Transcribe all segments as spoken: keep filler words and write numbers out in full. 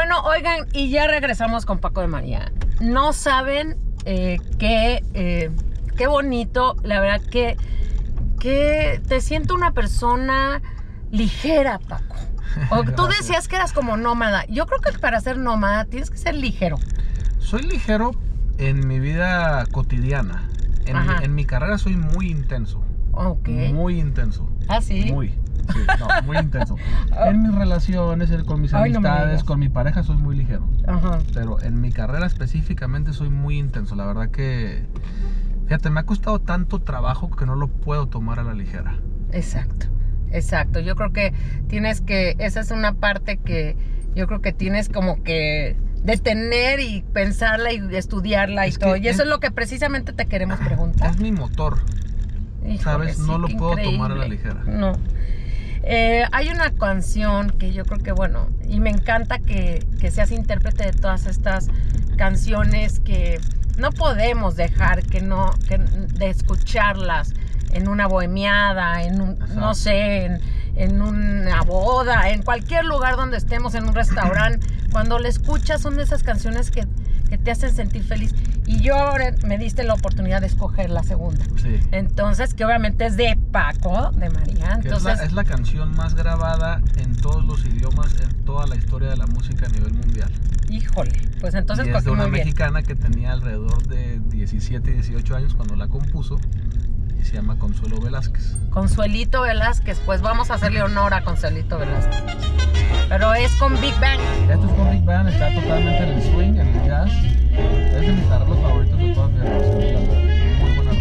Bueno, oigan, y ya regresamos con Paco de María. No saben eh, qué, eh, qué bonito, la verdad que, que te siento una persona ligera, Paco. O tú decías que eras como nómada. Yo creo que para ser nómada tienes que ser ligero. Soy ligero en mi vida cotidiana. En, mi, en mi carrera soy muy intenso. Ok. Muy intenso. ¿Ah, sí? Muy. Sí, no, muy intenso. En mis relaciones, con mis Ay, amistades, no con mi pareja soy muy ligero. Ajá. Pero en mi carrera específicamente soy muy intenso. La verdad que, fíjate, me ha costado tanto trabajo que no lo puedo tomar a la ligera. Exacto, exacto. Yo creo que tienes que, esa es una parte que yo creo que tienes como que detener y pensarla y estudiarla y es todo. Y eso es, es lo que precisamente te queremos preguntar. Es mi motor. Híjole, ¿sabes? sí, No lo puedo increíble. tomar a la ligera. No. Eh, hay una canción que yo creo que, bueno, y me encanta que, que seas intérprete de todas estas canciones que no podemos dejar que no, que, de escucharlas en una bohemiada, en un, no sé, en, en una boda, en cualquier lugar donde estemos, en un restaurante. Cuando la escuchas son de esas canciones que, que te hacen sentir feliz. Y yo ahora me diste la oportunidad de escoger la segunda. Sí. Entonces, que obviamente es de Paco de María. Entonces, es, la, es la canción más grabada en todos los idiomas, en toda la historia de la música a nivel mundial. Híjole, pues entonces y es de una muy mexicana bien. que tenía alrededor de diecisiete, dieciocho años cuando la compuso. Y se llama Consuelo Velázquez. Consuelito Velázquez, pues vamos a hacerle honor a Consuelito Velázquez. Pero es con Big Bang. Esto es con Big Bang, está totalmente en el swing, en el jazz. Es de mis arreglos favoritos de todas mis relaciones, la verdad. Muy buena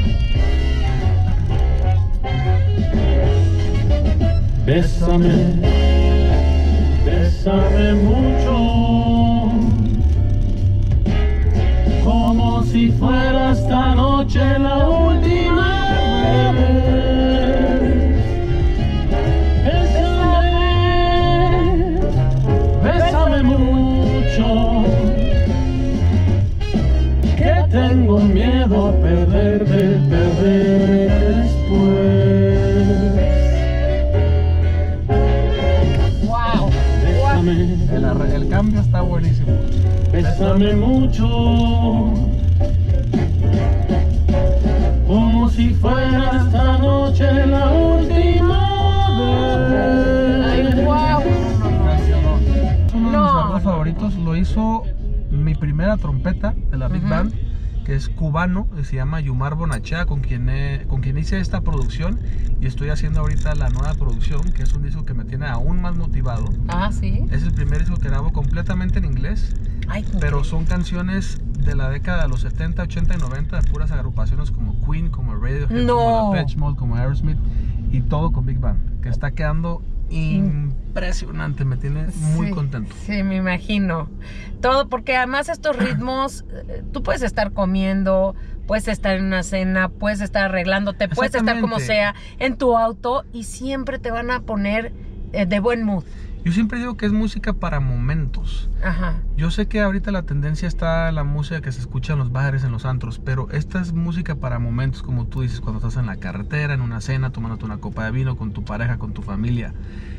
arreglo. Bésame, bésame mucho, como si fuera esta noche la última vez. Bésame, bésame mucho, que tengo miedo a perderte, perder después. Wow. Bésame, el, el cambio está buenísimo. Bésame mucho, como si fuera esta noche la última vez. Ay, wow. Uno de mis No, arreglos no. favoritos lo hizo mi primera trompeta de la Big Ujú. Band, que es cubano, y se llama Yumar Bonachea, con quien, he, con quien hice esta producción. Y estoy haciendo ahorita la nueva producción, que es un disco que me tiene aún más motivado. Ah, sí. Es el primer disco que grabo completamente en inglés. Ay, Pero son canciones de la década de los setenta, ochenta y noventa de puras agrupaciones como Queen, como Radiohead, No. como Depeche Mode, como Aerosmith, y todo con Big Band, que está quedando impresionante, me tiene muy sí, contento. Sí, me imagino. Todo porque además estos ritmos, eh, tú puedes estar comiendo, puedes estar en una cena, puedes estar arreglándote, puedes estar como sea, en tu auto y siempre te van a poner eh, de buen mood. Yo siempre digo que es música para momentos. Ajá. Yo sé que ahorita la tendencia está la música que se escucha en los bares, en los antros, pero esta es música para momentos, como tú dices, cuando estás en la carretera, en una cena, tomándote una copa de vino con tu pareja, con tu familia.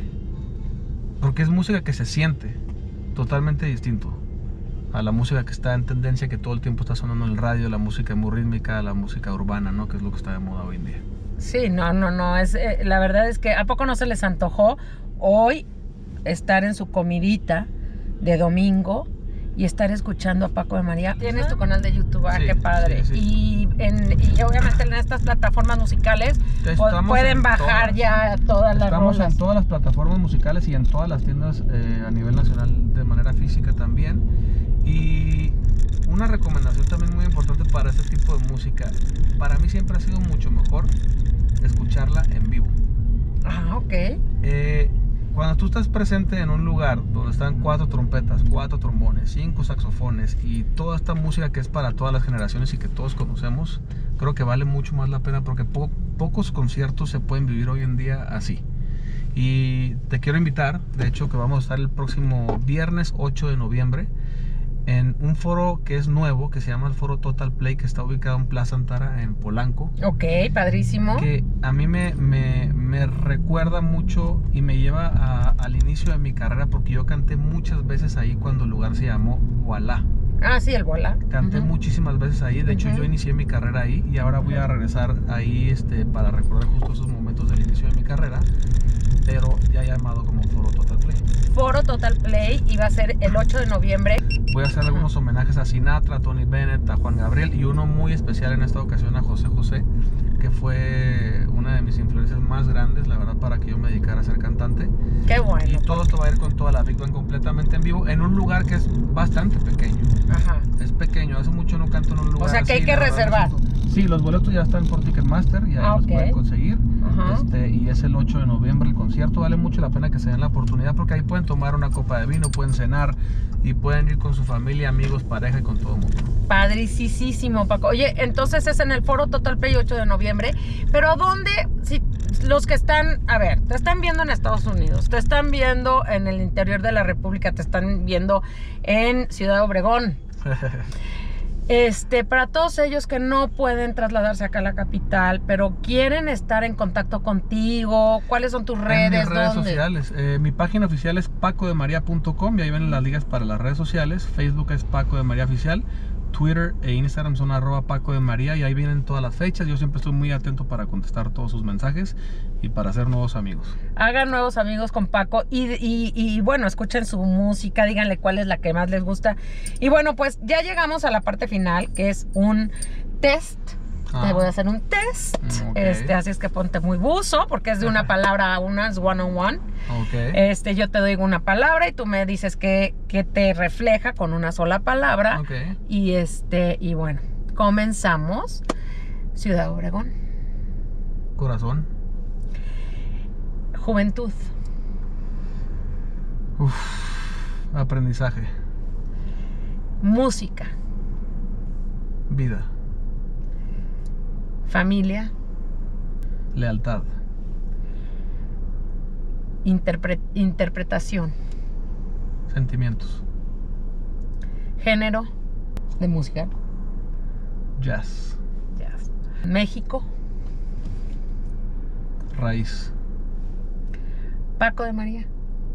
Porque es música que se siente totalmente distinto a la música que está en tendencia, que todo el tiempo está sonando en el radio, la música muy rítmica, la música urbana, ¿no? Que es lo que está de moda hoy en día. Sí, no, no, no. Es, eh, la verdad es que ¿a poco no se les antojó hoy estar en su comidita de domingo y estar escuchando a Paco de María? Tienes tu canal de YouTube, ah, Sí, qué padre. sí, sí. Y, en, y obviamente en estas plataformas musicales Estamos pueden en bajar todas. ya todas las Estamos rolas. en todas las plataformas musicales y en todas las tiendas eh, a nivel nacional de manera física también. Y una recomendación también muy importante para este tipo de música, para mí siempre ha sido mucho mejor escucharla en vivo. Ah, ok. Eh, cuando tú estás presente en un lugar donde están cuatro trompetas, cuatro trombones, cinco saxofones y toda esta música que es para todas las generaciones y que todos conocemos, creo que vale mucho más la pena porque po pocos conciertos se pueden vivir hoy en día así. Y te quiero invitar, de hecho, que vamos a estar el próximo viernes ocho de noviembre en un foro que es nuevo, que se llama el Foro Total Play, que está ubicado en Plaza Antara, en Polanco. Ok, padrísimo. Que a mí me, me, me recuerda mucho y me lleva a, al inicio de mi carrera, porque yo canté muchas veces ahí cuando el lugar se llamó Voilà. Ah, sí, el Voilà. Canté Uh-huh. muchísimas veces ahí. De hecho, Uh-huh. yo inicié mi carrera ahí y ahora voy a regresar ahí este, para recordar justo esos momentos del inicio de mi carrera, pero ya llamado como Foro Total Play. Foro Total Play iba a ser el ocho de noviembre. Voy a hacer algunos homenajes a Sinatra, a Tony Bennett, a Juan Gabriel y uno muy especial en esta ocasión a José José, que fue una de mis influencias más grandes, la verdad, para que yo me dedicara a ser cantante. Qué bueno. Y todo esto va a ir con toda la Big Band completamente en vivo, en un lugar que es bastante pequeño. Ajá. Es pequeño, hace mucho no canto en un lugar O sea que así, hay que la verdad, reservar. no siento- Sí, los boletos ya están por Ticketmaster y ahí Ah, los ok. pueden conseguir. Ajá. Este, y es el ocho de noviembre el concierto. Vale mucho la pena que se den la oportunidad, porque ahí pueden tomar una copa de vino, pueden cenar y pueden ir con su familia, amigos, pareja y con todo el mundo. Padricísimo, Paco. Oye, entonces es en el Foro Total Play ocho de noviembre. Pero ¿dónde? Si los que están, a ver, te están viendo en Estados Unidos, te están viendo en el interior de la República, te están viendo en Ciudad Obregón. Este, para todos ellos que no pueden trasladarse acá a la capital, pero quieren estar en contacto contigo, ¿cuáles son tus redes? En mis redes ¿Dónde? sociales, eh, mi página oficial es paco de maría punto com y ahí vienen las ligas para las redes sociales. Facebook es Paco de María Oficial, Twitter e Instagram son arroba Paco de María y ahí vienen todas las fechas. Yo siempre estoy muy atento para contestar todos sus mensajes y para hacer nuevos amigos. Hagan nuevos amigos con Paco y, y, y bueno, escuchen su música, díganle cuál es la que más les gusta. Y bueno, pues ya llegamos a la parte final, que es un test. Ah. Te voy a hacer un test. Mm, ok. Este, así es que ponte muy buzo, porque es de una palabra a una, es one on one. Ok. Este, yo te doy una palabra y tú me dices que, que te refleja con una sola palabra. Ok. Y este, y bueno, comenzamos. Ciudad Obregón. Corazón. Juventud. Uf. Aprendizaje. Música. Vida. Familia. Lealtad. Interpre- interpretación. Sentimientos. Género de música. Jazz. Jazz. México. Raíz. Paco de María.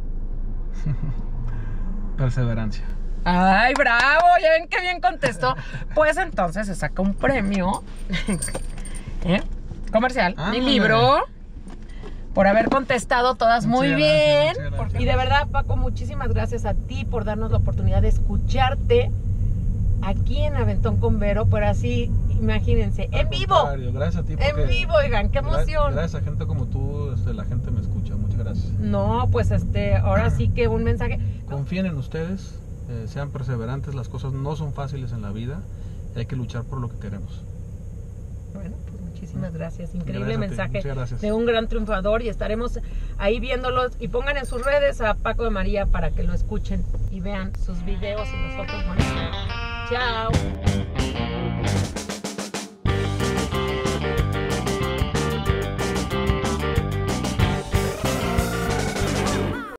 Perseverancia. ¡Ay, bravo! Ya ven que bien contestó. Pues entonces se saca un premio ¿eh? comercial, Ah, mi vale. libro, por haber contestado todas Muchas muy gracias, bien. muchas gracias. Y de verdad, Paco, muchísimas gracias a ti por darnos la oportunidad de escucharte aquí en Aventón con Vero, pero así, imagínense, en Al vivo. contrario, gracias a ti. porque En vivo, oigan, qué gra- emoción. Gracias a gente como tú, este, la gente me escucha. Muchas gracias. No, pues este, ahora sí que un mensaje. Confíen en ustedes, eh, sean perseverantes, las cosas no son fáciles en la vida y hay que luchar por lo que queremos. Bueno, pues muchísimas gracias. Increíble Gracias a ti, mensaje muchas gracias. de un gran triunfador y estaremos ahí viéndolos y pongan en sus redes a Paco de María para que lo escuchen y vean sus videos y nosotros, bueno, chao.